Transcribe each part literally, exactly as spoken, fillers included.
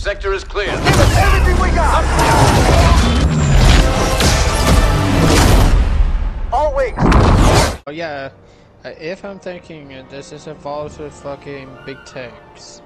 sector is clear. Give us everything we got! All wings! Oh yeah, uh, if I'm thinking uh, this is involved with fucking big tanks.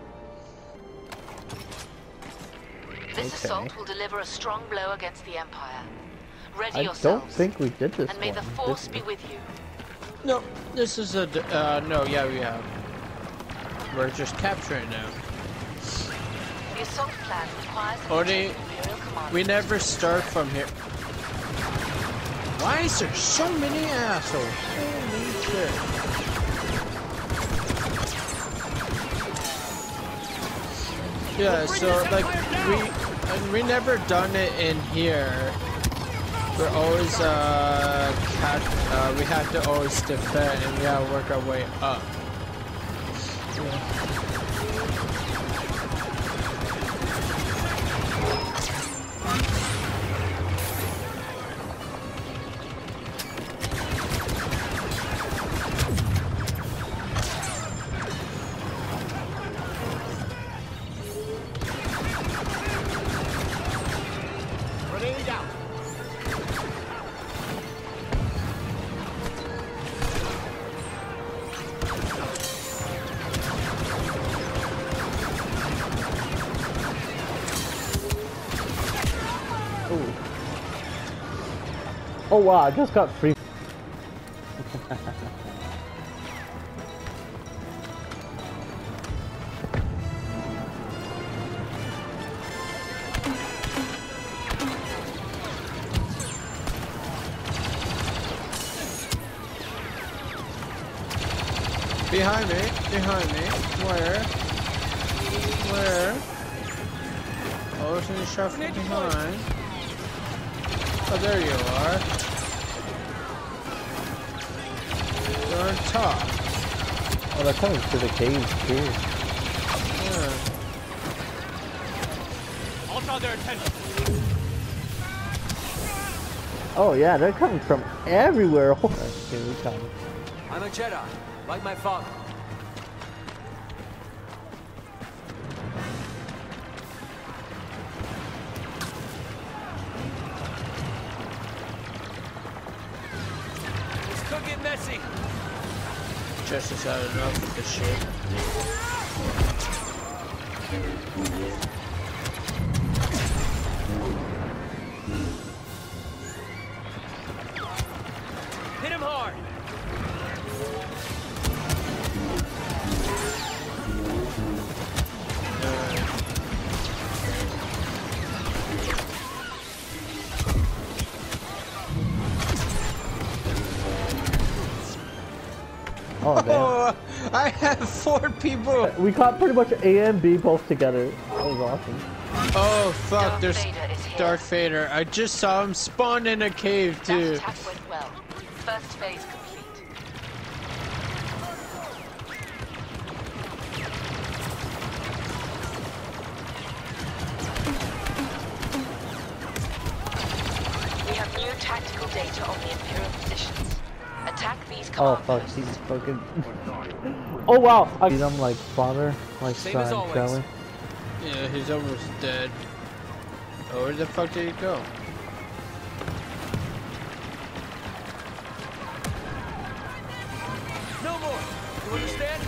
This Okay. assault will deliver a strong blow against the Empire. Ready I yourselves. don't think we did this And may the one, Force did be we? with you. No, this is a, d- uh, no, yeah, we have. We're just capturing now. The assault plan requires an Only, Imperial command. we never start from here. Why is there so many assholes? Holy shit. Yeah, so like we and we never done it in here. We're always uh, cat, uh we have to always defend and we gotta work our way up. Yeah. Oh wow, I just got free. Behind me, behind me. Where? Where? Oh, it's in the shot from behind. Oh, there you are. You're on top. Oh, they're coming to the caves too. Yeah. I'll draw their attention. Oh yeah, they're coming from everywhere. Here we come. I'm a Jedi, like my father. This could get messy. Justice had enough of this shit. Hit him hard. Oh damn. Oh, I have four people. We caught pretty much A and B both together. That was awesome. Oh fuck, Darth there's Vader is here. Darth Vader. I just saw him spawn in a cave That too. attack went well. First phase complete. We have new tactical data on the Imperial positions. Attack these Oh command fuck, posts. he's fucking. Oh wow! I see them like father, like Same as son, always. shall we? Yeah, he's almost dead. Oh, where the fuck did he go? No more. You understand?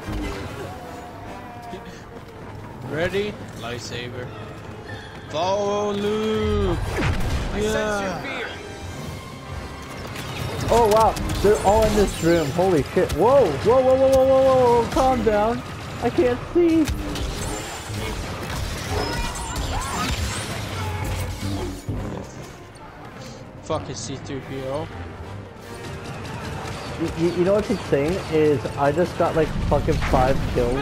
Ready? Lightsaber. Follow Luke. I sense your Yeah. fear. Oh wow, they're all in this room. Holy shit! Whoa! Whoa! Whoa! Whoa! Whoa! Whoa! Whoa! Calm down. I can't see. Fucking C three P O. You, you, you know what's insane is I just got like fucking five kills.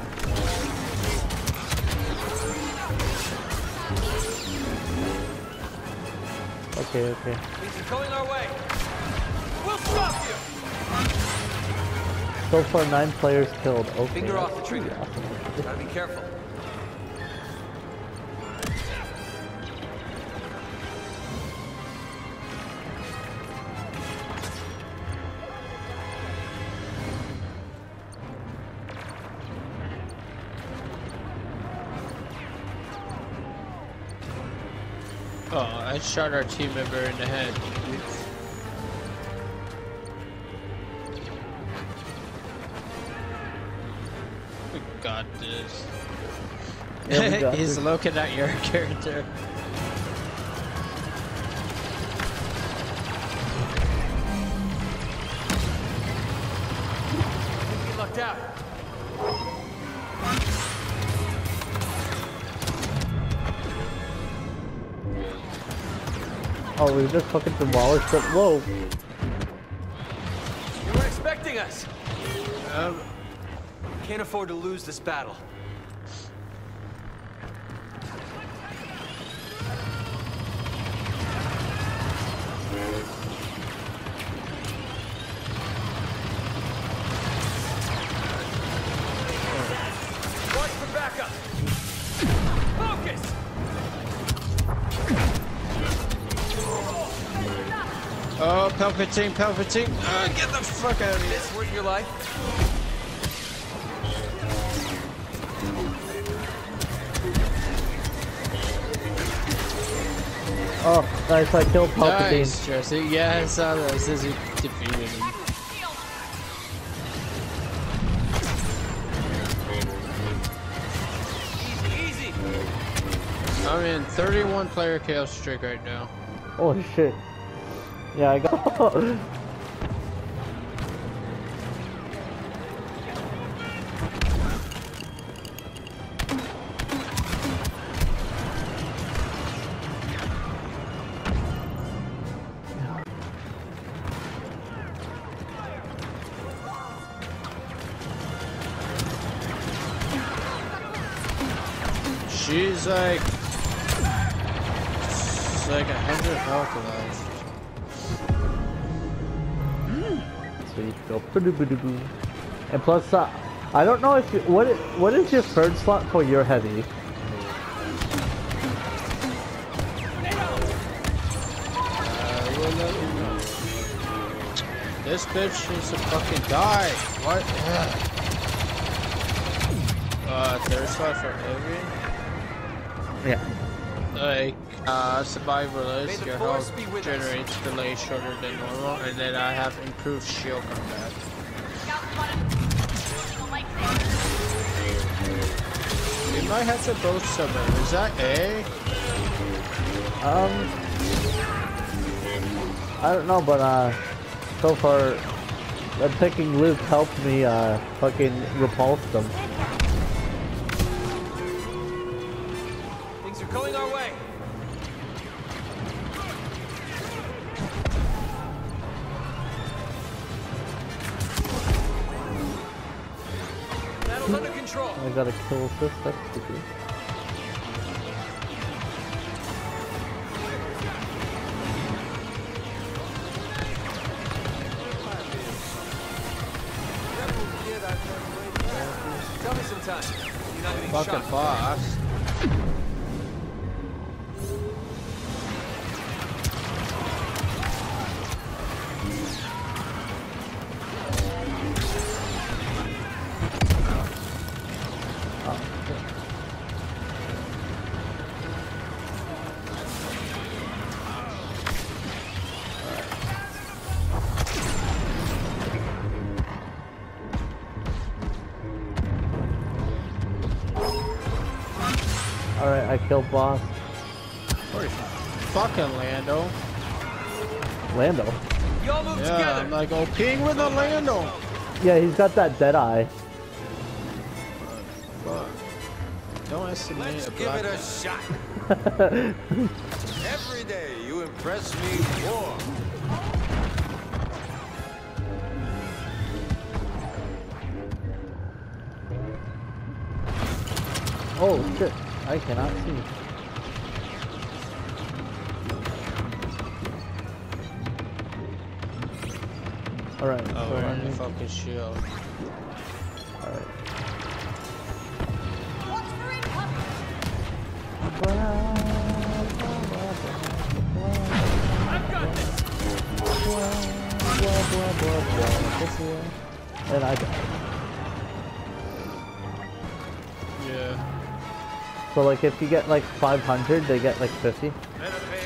Okay, okay. He's going our way. We'll stop you. So far, nine players killed. Okay. Finger off the that's trigger. pretty awesome. Gotta be careful. Oh, I shot our team member in the head. We got this. Yeah, we got He's this. looking at your character. He lucked out. Oh, we just fucking demolished it. Whoa. You weren't expecting us. Um, Can't afford to lose this battle. Watch for backup. Focus. oh, Palpatine, Palpatine. Uh, get the fuck out of here. This worth your life? Oh, nice, I killed Palpatine. Nice, Jesse. Yeah, I saw that. It says you defeated him. Easy, easy. I'm in thirty-one player kill streak right now. Holy shit. Yeah, I got. She's like, it's like a hundred health left. So you go boo-doo-boo-doo-boo. And plus, uh, I don't know if you, what is, what is your third slot for your heavy? Uh, we'll let you know. This bitch needs to fucking die. What? Ugh. Uh, third slot for heavy. Yeah. Like, uh, May survivalist, the your force health be with us. generates delay shorter than normal, and then I have improved shield combat. We might have to both summon. Is that A? Um, I don't know, but uh, so far, uh, picking Luke helped me uh, fucking repulse them. Things are going our way. Battle's under control. I gotta kill this. That's stupid. Tell me sometime. You're not getting Fucking shot. boss. Alright, I killed boss. Fucking Lando. Lando. Y'all move Yeah, together. I'm like, oh, ping with a Lando. Yeah, he's got that dead eye. Fuck. Don't estimate Let's a give black it a guy. shot. Every day you impress me more. Oh shit, I cannot see. Alright, Oh, so we're I in the need- fucking shield. alright. I've got this. And I died. Yeah. So like if you get like five hundred, they get like fifty. Better pay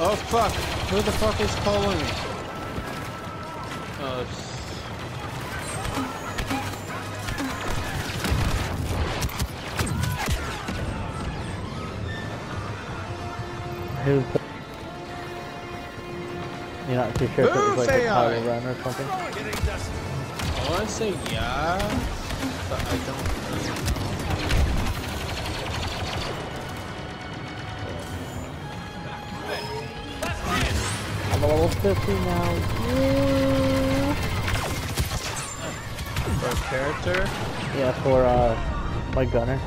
Oh fuck! Who the fuck is calling me? Oh. s- Who's the... You're not too sure if it was like a Move, A I. Kylo Ren or something? I want to say yeah, but I don't really know. I'm a level fifty now. Woo! For a character? Yeah, for uh, my gunner.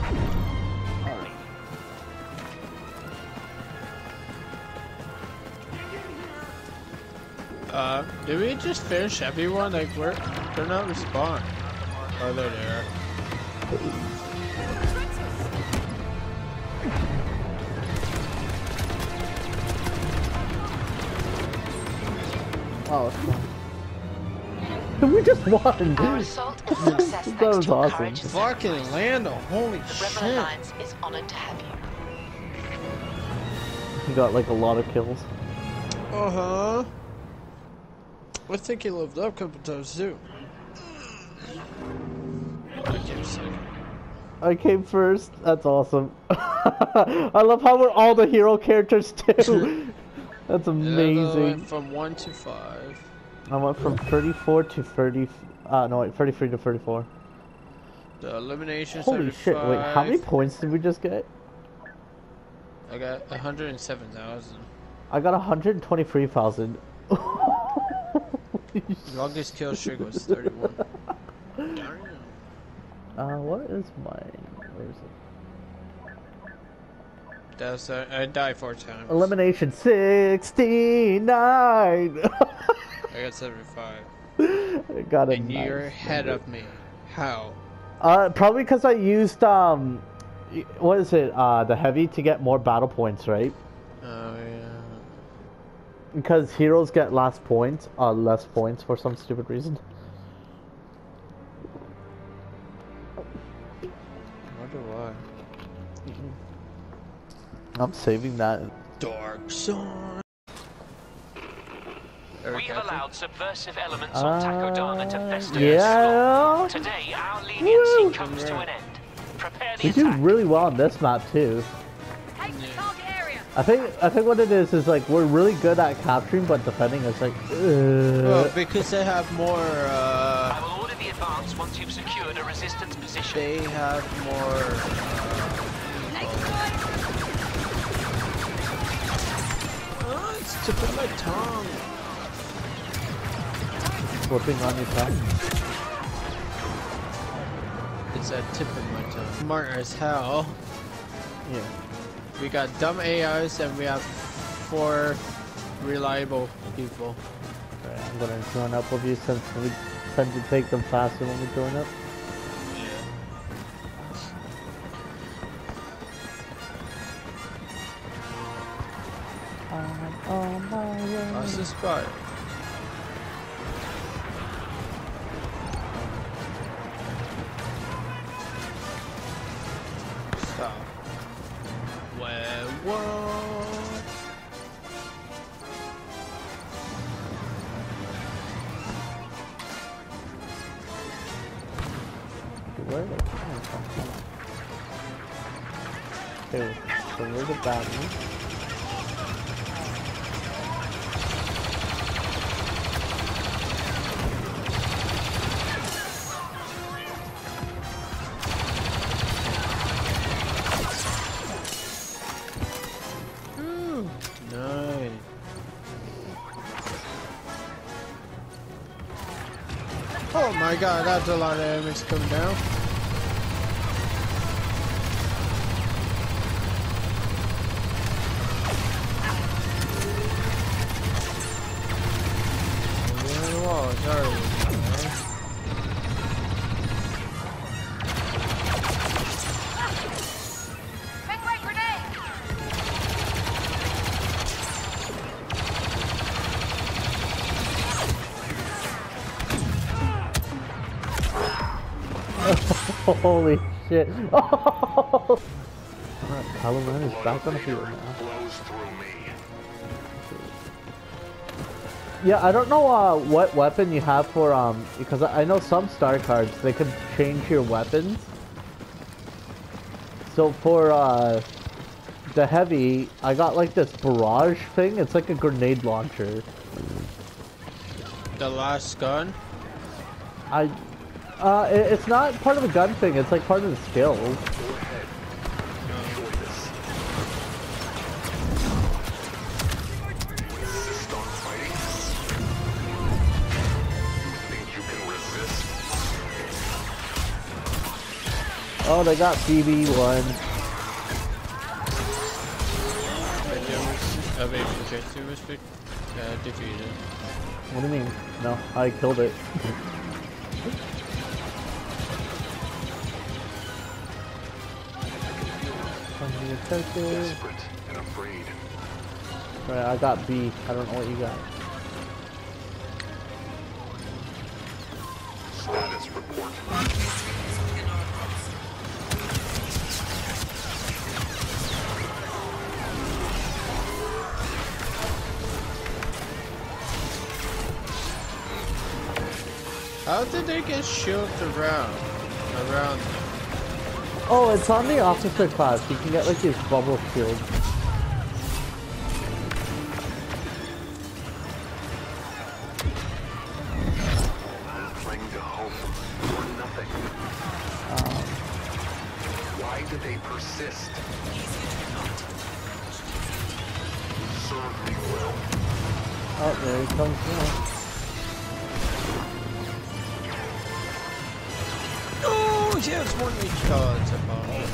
Uh, did we just finish everyone? Like, we're, they're not respawning. Oh, they're there. Oh, it's fine. We just won! Our assault is a success That thanks was to your awesome. courage and Fucking sacrifice. Lando, holy Rebel shit. Alliance is honored to have you. He got like a lot of kills. Uh-huh. I think he lived up a couple times too. I can't say. I came first. That's awesome. I love how we're all the hero characters too. That's Yeah, I amazing. went from one to five. I went from thirty-four to thirty. Uh, no, wait, thirty-three to thirty-four. The elimination. Holy shit! Wait, how many points did we just get? I got one hundred seven thousand. I got one hundred twenty-three thousand. Longest kill streak was thirty-one. Uh, what is mine? Where is it? That's uh, I died four times. Elimination sixty-nine. I got seventy-five. I got a And nice you're ahead number. of me. How? Uh, probably because I used um, y- what is it? Uh, the heavy to get more battle points, right? Oh yeah. Because heroes get last points, uh, less points for some stupid reason. I wonder why. I'm saving that. Dark Sun. We have allowed subversive elements on Uh, Takodana to fester. yeah. Today, our leniency Woo. comes to an end. Prepare the We do attack. really well on this map too. I think I think what it is is like we're really good at capturing, but defending is like. Well, Uh, because they have more. Uh, I will order the advance once you've secured a resistance position. they have more. Uh, oh, it's tipping my tongue. flipping on your tongue. It's a tip in my tongue. Smart as hell. Yeah. We got dumb A Is and we have four reliable people. Alright, I'm gonna join up with you since we tend to take them faster when we join up. I'm on my way. That's the spot. Stop. Where what? Where are they coming from? Okay, so where's the battery? Nice. Oh my god, that's a lot of enemies coming down. Behind the wall, sorry. Holy shit. Oh! Alright, Kylo Ren is back on the field now. Yeah, I don't know uh, what weapon you have for, um, because I I know some star cards, they can change your weapons. So for, uh, the heavy, I got like this barrage thing. It's like a grenade launcher. The last gun? I, uh, it, it's not part of the gun thing, it's like part of the skills. Oh, they got B B one. Uh, maybe Jesse was picked, uh, defeated. What do you mean? No, I killed it. Desperate and afraid. Right, I got B. I don't know what you got. Status report. How did they get shields around? Around them? Oh, it's on the officer class. You can get like these bubble shields. Cling to hope or nothing. Um, Why do they persist? Serve me well. oh, there he comes now. Oh, yeah, it's one of each cards about it.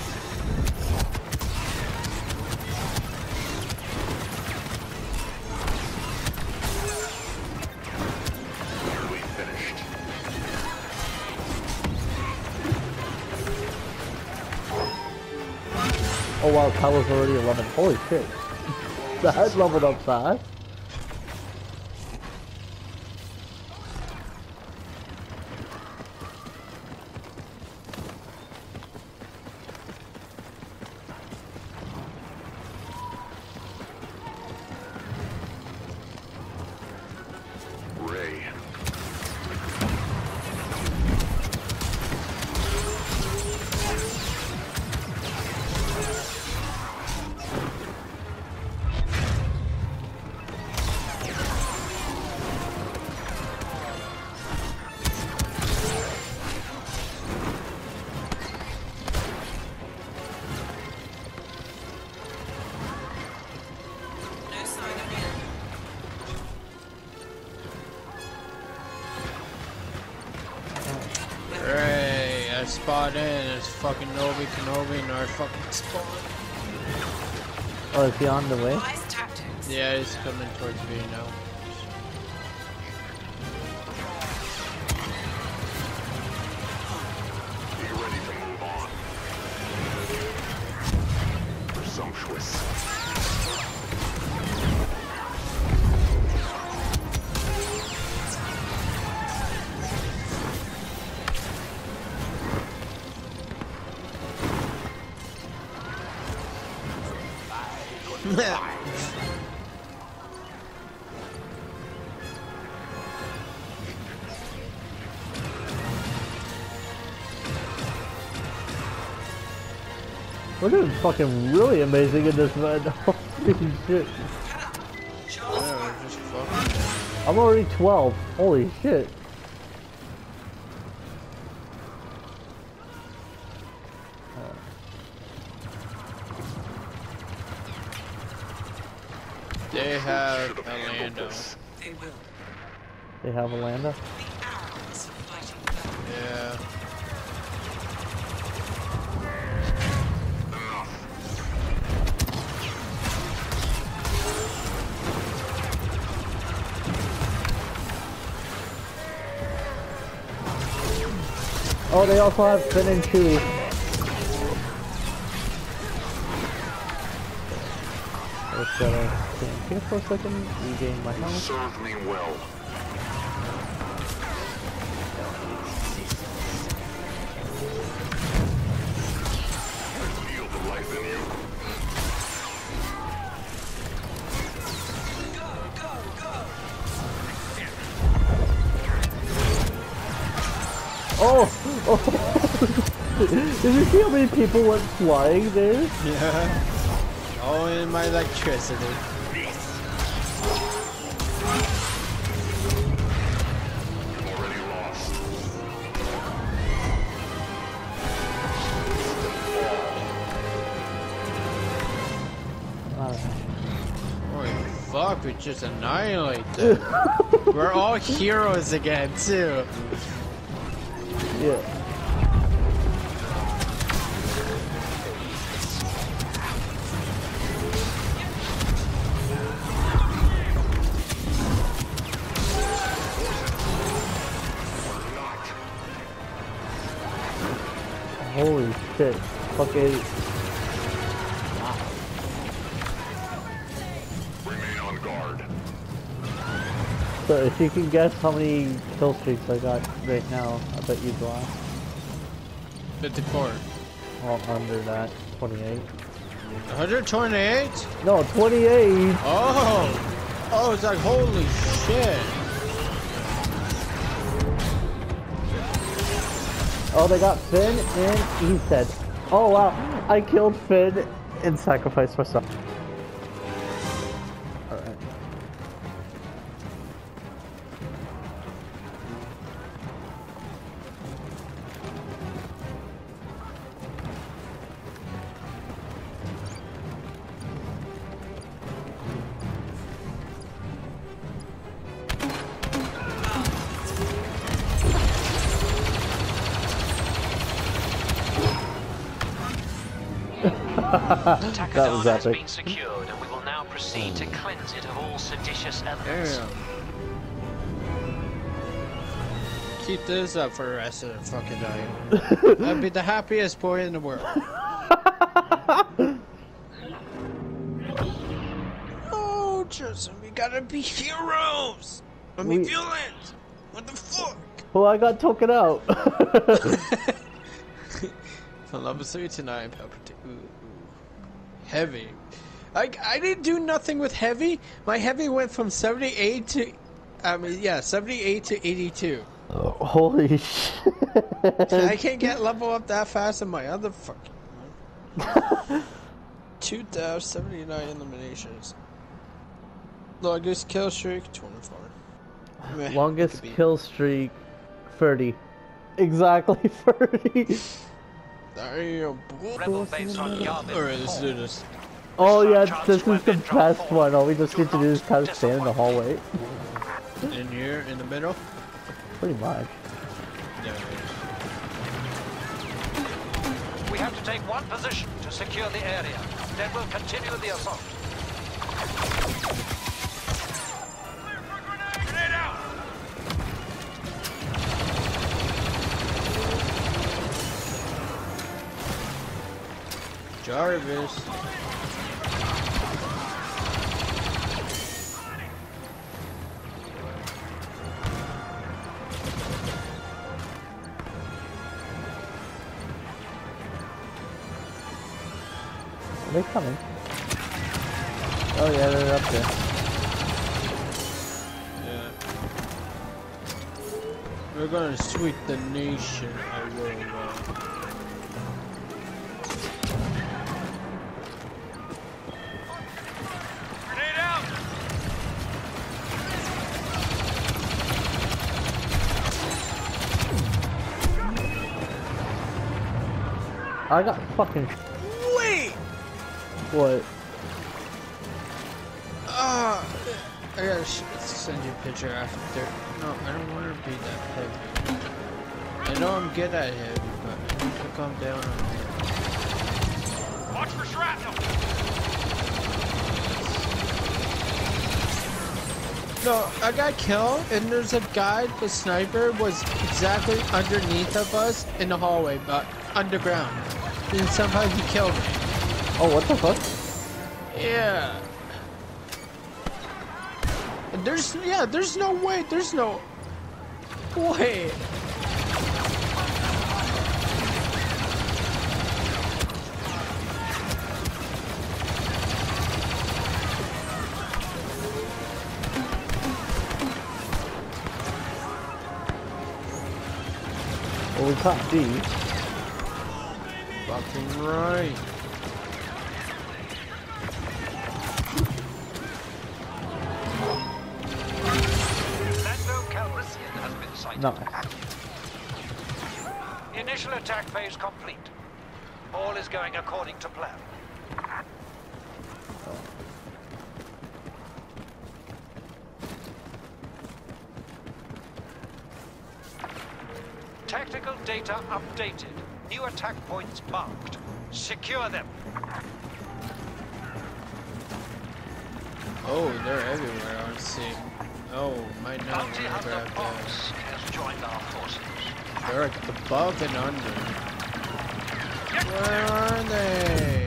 Nearly finished. Oh wow, Kylo's already eleven. Holy shit. That leveled up fast. Ray. Ray, I spawned in. It's fucking Nobi Kenobi in our fucking spawn. Oh, is he on the way? Yeah, he's coming towards me now. Be ready to move on. Presumptuous. We're doing fucking really amazing in this man. Holy shit. Yeah, we're just fucking. I'm already twelve. Holy shit. They have a Lando. They will. They have a Lando? The arrows of fighting back. Yeah. Oh, they also have Finn and Chewie. Just gonna stand here for a second, regain my health. Serve me well. Feel the life in you. Go, go, go! Oh! Oh! Did you see how many people went flying there? Yeah. Oh, in my electricity. Already lost. Holy fuck, we just annihilate them. We're all heroes again, too. Yeah. Holy shit. Fucking. Remain on guard. So if you can guess how many kill streaks I got right now, I bet you'd lost. fifty-four. Well, under that. twenty-eight. one hundred twenty-eight? No, twenty-eight! Oh! Oh, it's like, holy shit. Oh, they got Finn and he said, oh wow, I killed Finn and sacrificed myself. Alright. Takadon That was has epic. been secured, and we will now proceed to cleanse it of all seditious elements. Damn. Keep this up for the rest of the fucking night. I'd be the happiest boy in the world. Oh, Justin, we gotta be heroes! I mean, We- villains! What the fuck? Well, I got token out. From level three to nine, Palpatine. Ooh, ooh. Heavy. I, I didn't do nothing with heavy. My heavy went from seventy-eight to, I mean, yeah, seventy-eight to eighty-two. Oh, holy shit. I can't get level up that fast in my other fucking one. two thousand seventy-nine eliminations. Longest kill streak, twenty-four. Meh, Longest it could be- kill streak, thirty. Exactly thirty. There you go. Rebel base on Yavin. Alright, let's do this. Oh yeah, Charged this is the weapon drop best forward. one. All we just Do need to do is not kind of stand in the hallway. In here, in the middle. Pretty much. Yeah. We have to take one position to secure the area. Then we'll continue the assault. Grenade out! Jarvis. Are they coming? Oh yeah, they're up there. Yeah. We're gonna sweep the nation. I will. Uh... Grenade out! I got fucking. Wait! What? Ah! I gotta sh send you a picture after. No, I don't want to be that heavy. I know I'm good at heavy, but I need to calm down on it. Watch for shrapnel! No, I got killed, and there's a guy, the sniper, was exactly underneath of us in the hallway, but underground. And somehow he killed me. Oh, what the fuck? Yeah. There's, yeah, there's no way, there's no way. Copy. Fucking right. Lando Calrissian has been sighted. No. Initial attack phase complete. All is going according to plan. Tactical data updated. New attack points marked. Secure them. Oh, they're everywhere, I see. Oh, might not Bounty want to Hunter grab that. Box has joined our forces. They're like above and under. Where are they?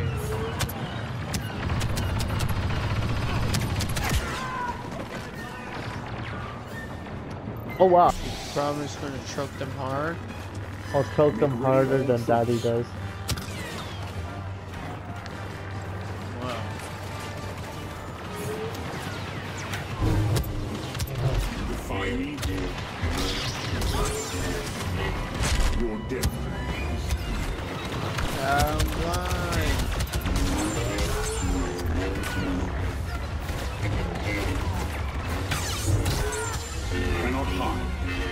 Oh wow. Probably gonna choke them hard. I'll choke them harder than Daddy does. Wow. Define your death. I'm blind. Cannot hide.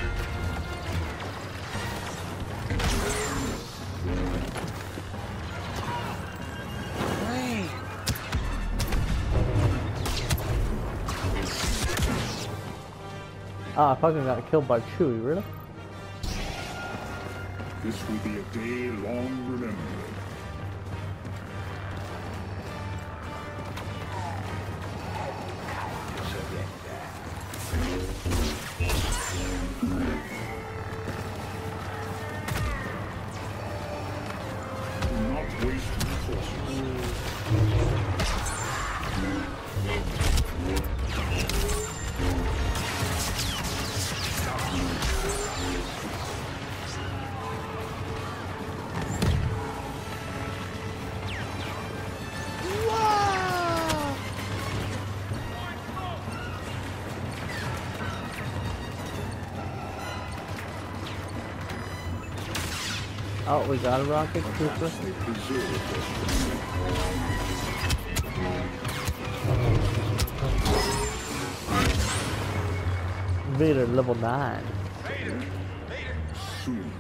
Wait. Ah, I fucking got killed by Chewie, really? This will be a day long remembered. Do not waste resources. Oh, we got a rocket trooper. Preserve Vader level nine. soon.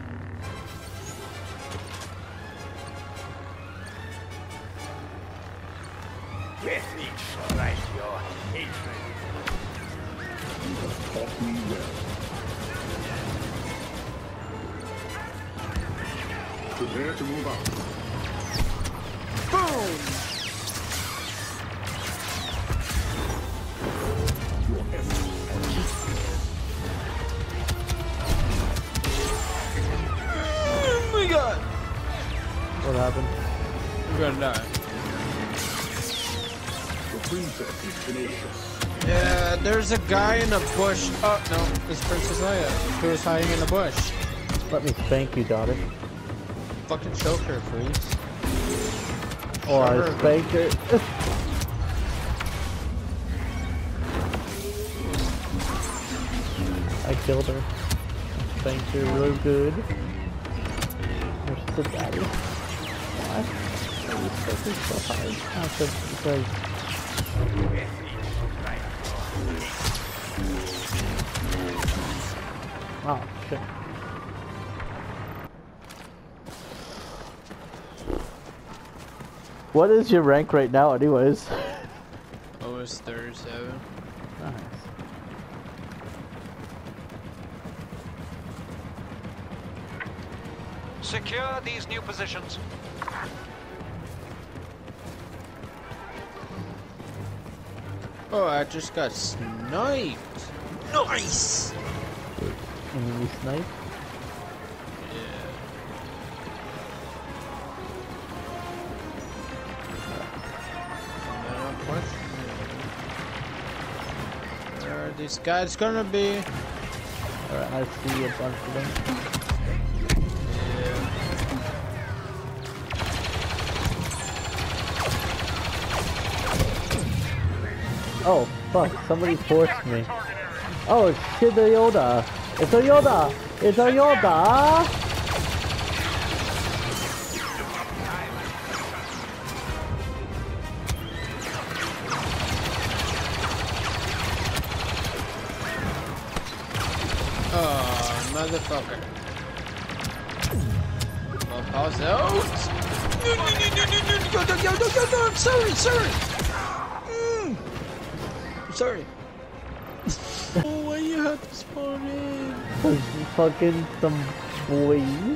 Death each like your hatred. You have taught me well. Prepare to move out. Boom! Your efforts Oh my god! What happened? We're gonna die. The princess is tenacious. Yeah, there's a guy in a bush. Oh no, it's Princess Leia. She was hiding in the bush. Let me spank you, daughter. Fucking choke her, please. Or I Sure. spank her. I killed her. I spanked her real good. Where's the daddy? Why? Why are you spanking so hard? Oh, because, because... Oh, shit. What is your rank right now, anyways? Oh, it's thirty-seven. Nice. Secure these new positions. Oh, I just got sniped. Nice. Enemy snipe. Yeah. No question. Where are these guys gonna be? Alright, I see a bunch of them. Yeah. Oh, fuck, somebody forced me. Oh, it's shit, the Yoda. It's a Yoda. It's a Yoda. motherfucker. Well, pause out. No, no, no, no, no, no, no, no, no, no, no, I'm sorry, sorry. Mm. I'm sorry. Oh, why you have to spawn in? Cause fucking some boys.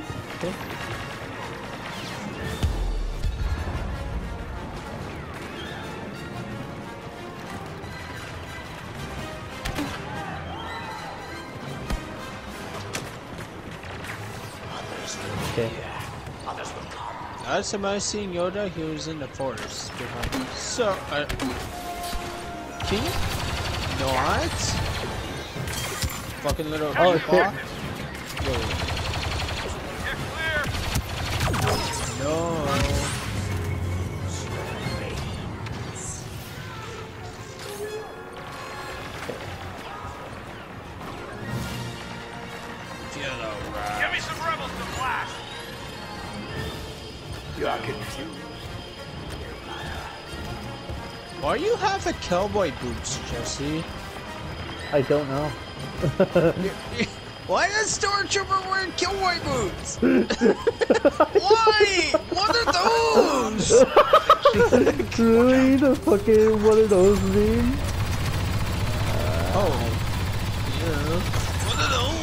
Okay. Last time I seen Yoda, he was in the forest behind me. So, uh, can you not? Fucking little Oh, fuck. shit. Yo. No. Give me some rebels to blast! You are confused. Why you have a cowboy boots, Jesse? I don't know. Why is Stormtrooper wearing cowboy boots? Why? What are those? Really? The fucking what do those mean? Oh. Yeah. What are those?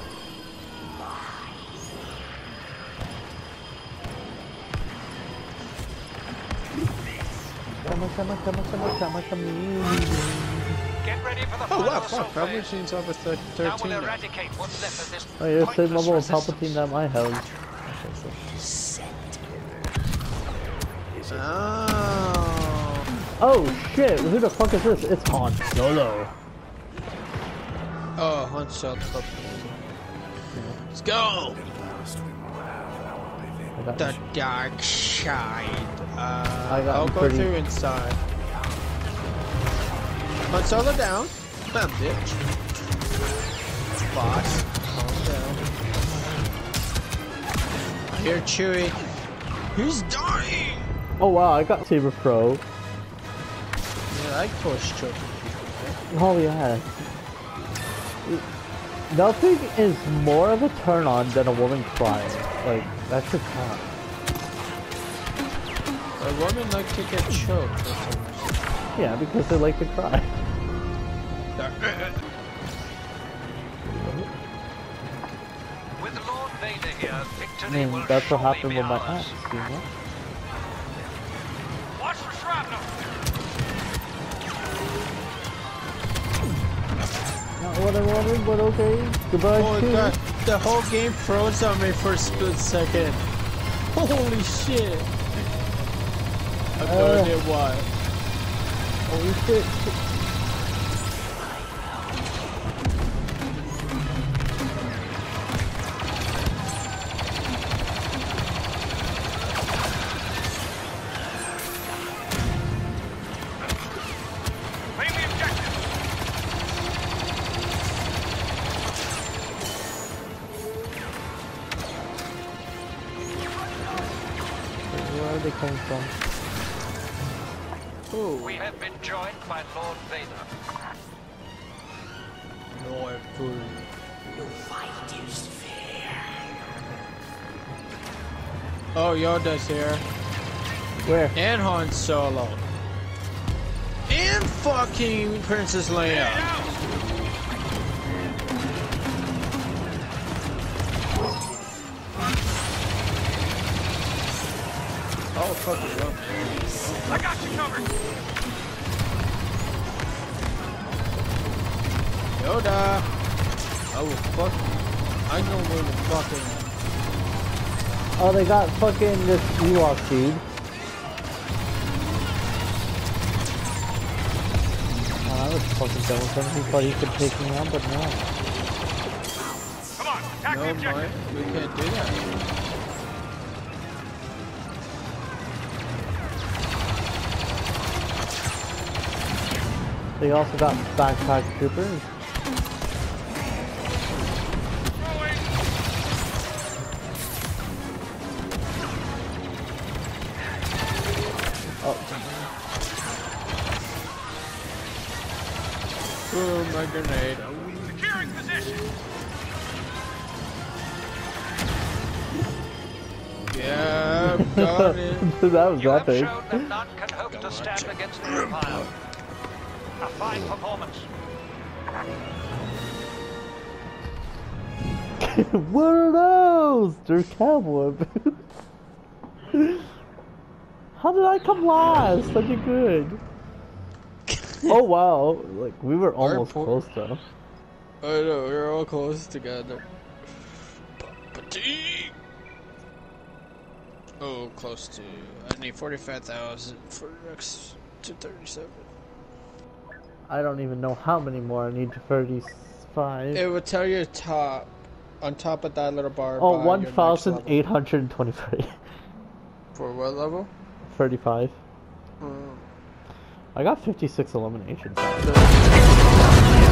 Come on, come on, come on, come on, come on, come on. Get ready for the Oh final wow, assault fuck, Palpatine's phase. over th Now thirteen we'll now. eradicate what's left of this Oh, you're the same pointless level of resistance. Palpatine that my house. Oh. Oh shit, who the fuck is this? It's Han Solo. Oh, Han Solo. Let's go! I got The dark side. Uh, I got I'll go pretty- through inside. Han Solo down. Bam, bitch. Boss, calm down. I hear Chewie. He's dying! Oh wow, I got Saber Pro. Yeah, I push choking people. Oh yeah. Nothing is more of a turn on than a woman crying. Like, that's just not. A woman like to get choked or something. Yeah, because they like to cry. With Lord Vader here, I victory mean, will that's what surely happened be with my ours. axe, you know? Watch for shrapnel! Not what I wanted, but okay. Goodbye, Oh too. god, the whole game froze on me for a split second. Holy shit! I have no Uh. idea why. Holy shit. Claim the objective! Where are they coming from? Oh, We have been joined by Lord Vader. no, I fool. Oh, Yoda's here. Where? And Han Solo. And fucking Princess Leia. Oh, fuck it up. I got you covered! Yoda! Oh, fuck. I know where the fucking... Oh, they got fucking this Ewok dude. Oh, I was fucking done with him. He thought he could take me on, but no. Come on, attack the No, objective! Mike, we can't do that. They also got backpack troopers. Throwing! Oh, Boom, my grenade. Securing position! I'm got it. That was You have epic. shown that none can hope to stand against the Empire. A fine performance. What are those? They're cowboy boots. How did I come last? I did good. Oh wow, like we were almost poor- close though. I know, we're all close together. Oh, close to. I need forty-five thousand for next to thirty-seven. I don't even know how many more I need to thirty-five. It will tell you top. On top of that little bar. Oh, by one your next thousand level. eight hundred twenty-three. For what level? thirty-five. Mm. I got fifty-six eliminations.